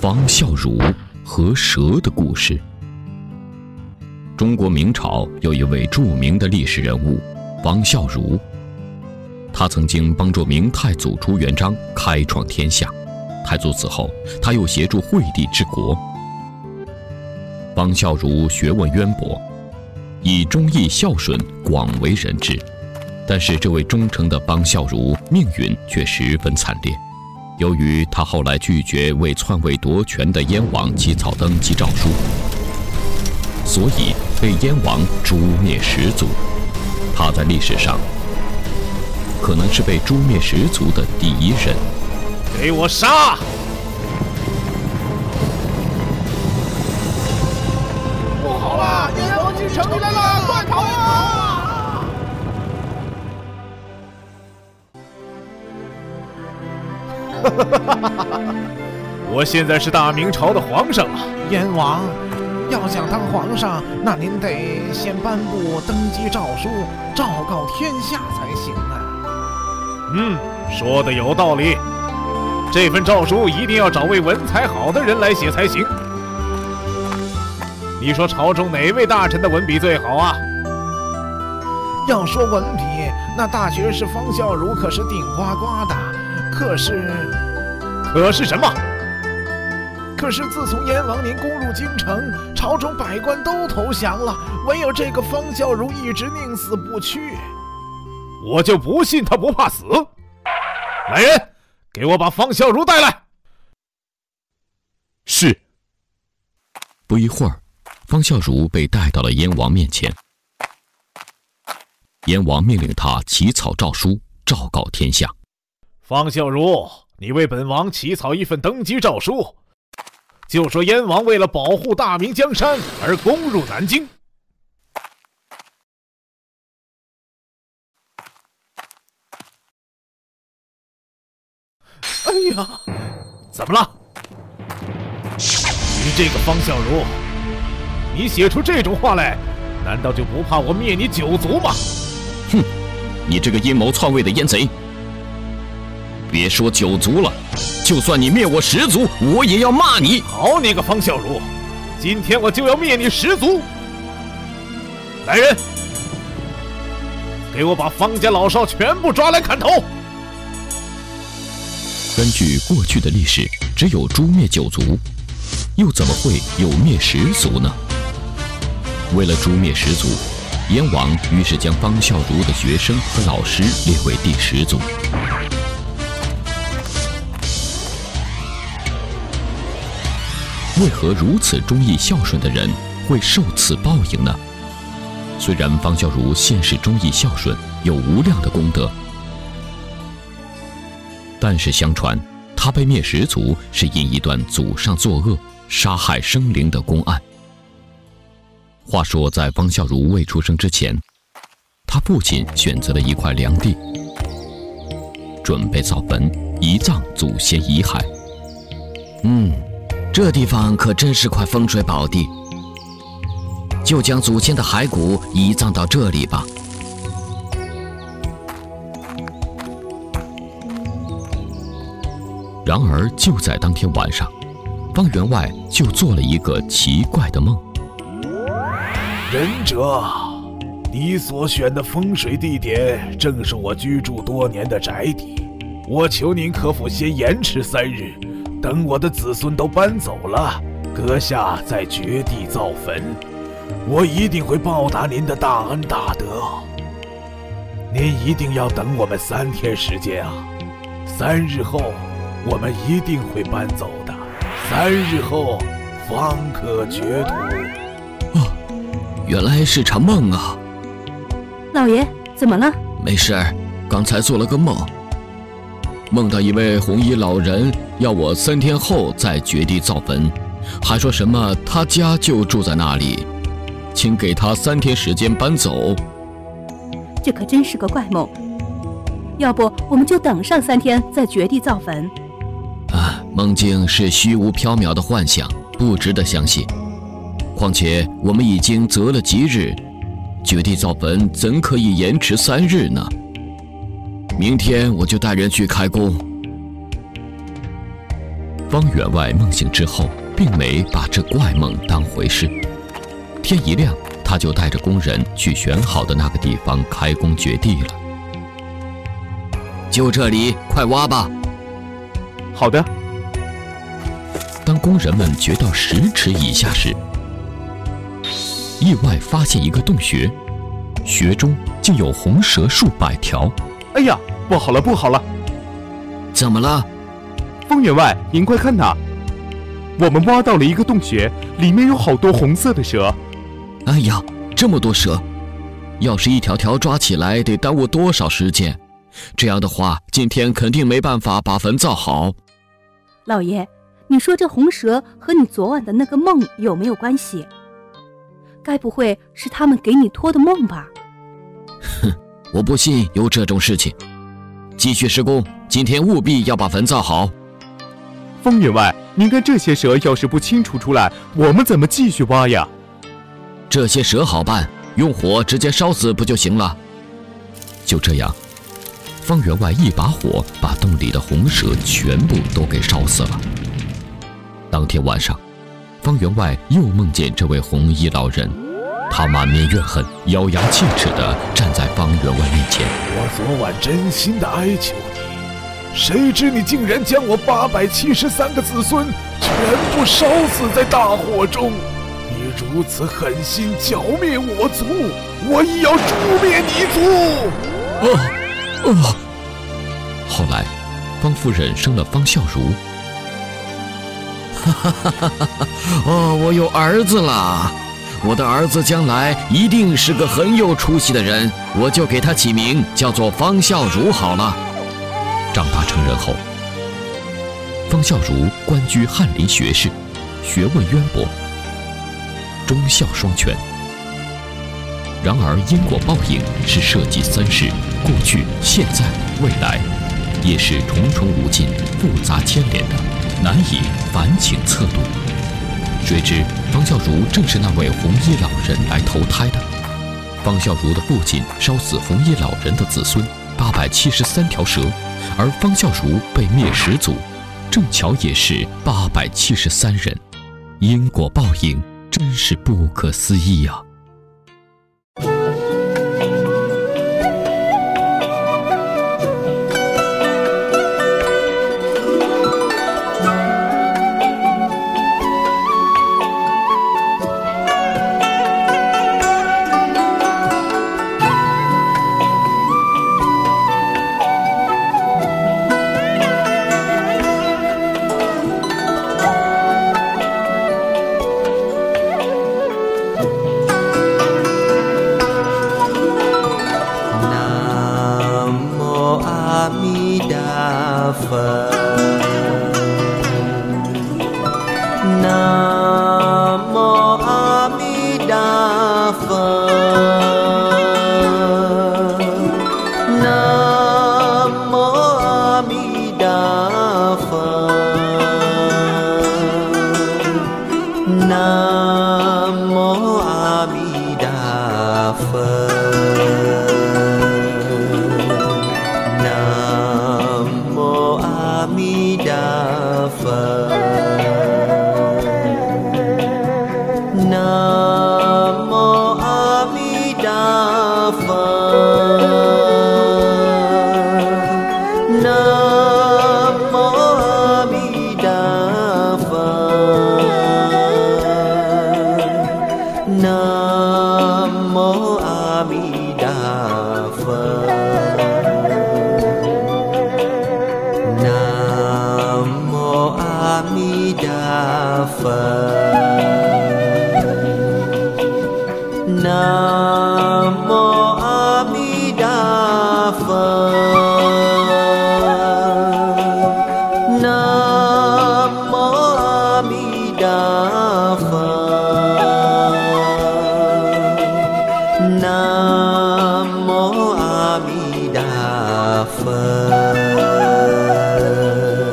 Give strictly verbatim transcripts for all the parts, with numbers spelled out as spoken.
方孝孺和蛇的故事。中国明朝有一位著名的历史人物方孝孺，他曾经帮助明太祖朱元璋开创天下，太祖死后，他又协助惠帝治国。方孝孺学问渊博，以忠义孝顺广为人知，但是这位忠诚的方孝孺命运却十分惨烈。由于他后来拒绝为篡位夺权的燕王起草登基诏书，所以被燕王诛灭十族。他在历史上可能是被诛灭十族的第一人。 给我杀！ 不好了，燕王进城里来了，快跑啊！ 我现在是大明朝的皇上了。 燕王，要想当皇上，那您得先颁布登基诏书，昭告天下才行啊。 嗯，说的有道理。这份诏书一定要找位文采好的人来写才行。你说朝中哪位大臣的文笔最好啊？ 要说文笔，那大学士方孝孺可是顶呱呱的。可是， 可是什么？ 可是自从燕王您攻入京城，朝中百官都投降了，唯有这个方孝孺一直宁死不屈。 我就不信他不怕死。来人，给我把方孝孺带来。 是。不一会儿，方孝孺被带到了燕王面前。燕王命令他起草诏书，昭告天下。 方孝孺，你为本王起草一份登基诏书，就说燕王为了保护大明江山而攻入南京。 哎呀， 怎么了？你这个方孝孺，你写出这种话来，难道就不怕我灭你九族吗？ 哼，你这个阴谋篡位的阉贼！别说九族了，就算你灭我十族，我也要骂你！ 好你个方孝孺，今天我就要灭你十族！来人，给我把方家老少全部抓来砍头！ 根据过去的历史，只有诛灭九族，又怎么会有灭十族呢？为了诛灭十族，燕王于是将方孝孺的学生和老师列为第十族。为何如此忠义孝顺的人会受此报应呢？虽然方孝孺现世忠义孝顺，有无量的功德，但是相传他被灭十族是因一段祖上作恶、杀害生灵的公案。话说，在方孝孺未出生之前，他父亲选择了一块良地，准备造坟移葬祖先遗骸。 嗯。这地方可真是块风水宝地，就将祖先的骸骨移葬到这里吧。 然而，就在当天晚上，方员外就做了一个奇怪的梦。 仁者，你所选的风水地点正是我居住多年的宅邸，我求您可否先延迟三日，等我的子孙都搬走了，阁下再掘地造坟，我一定会报答您的大恩大德。您一定要等我们三天时间啊！三日后，我们一定会搬走的。三日后，方可掘土。 哦，原来是场梦啊！ 老爷，怎么了？ 没事，刚才做了个梦。梦到一位红衣老人要我三天后再掘地造坟，还说什么他家就住在那里，请给他三天时间搬走。 这可真是个怪梦，要不我们就等上三天再掘地造坟。 啊，梦境是虚无缥缈的幻想，不值得相信。况且我们已经择了吉日，掘地造坟怎可以延迟三日呢？明天我就带人去开工。 方员外梦醒之后，并没把这怪梦当回事。天一亮，他就带着工人去选好的那个地方开工掘地了。 就这里，快挖吧。 好的。 当工人们掘到十尺以下时，意外发现一个洞穴，穴中竟有红蛇数百条。 哎呀，不好了，不好了！ 怎么了？ 方员外，您快看呐！我们挖到了一个洞穴，里面有好多红色的蛇。 哎呀，这么多蛇！要是一条条抓起来，得耽误多少时间？这样的话，今天肯定没办法把坟造好。 老爷，你说这红蛇和你昨晚的那个梦有没有关系？该不会是他们给你托的梦吧？ 哼，我不信有这种事情。继续施工，今天务必要把坟造好。 方员外，您看这些蛇要是不清除出来，我们怎么继续挖呀？ 这些蛇好办，用火直接烧死不就行了？ 就这样，方员外一把火把洞里的红蛇全部都给烧死了。当天晚上，方员外又梦见这位红衣老人，他满面怨恨，咬牙切齿地站在方员外面前。 我昨晚真心的哀求你，谁知你竟然将我八百七十三个子孙全部烧死在大火中！你如此狠心剿灭我族，我亦要诛灭你族！ 哦哦。后来，方夫人生了方孝孺。 哈哈哈哈哈！哦，我有儿子了。我的儿子将来一定是个很有出息的人，我就给他起名叫做方孝孺好了。 长大成人后，方孝孺官居翰林学士，学问渊博，忠孝双全。然而因果报应是社稷三世，过去、现在、未来，也是重重无尽、复杂牵连的，难以反请测度。谁知方孝孺正是那位红衣老人来投胎的。方孝孺的父亲烧死红衣老人的子孙八百七十三条蛇，而方孝孺被灭十族，正巧也是八百七十三人。因果报应真是不可思议啊！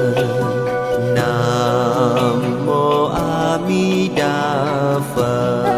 Nam mô A Di Đà Phật.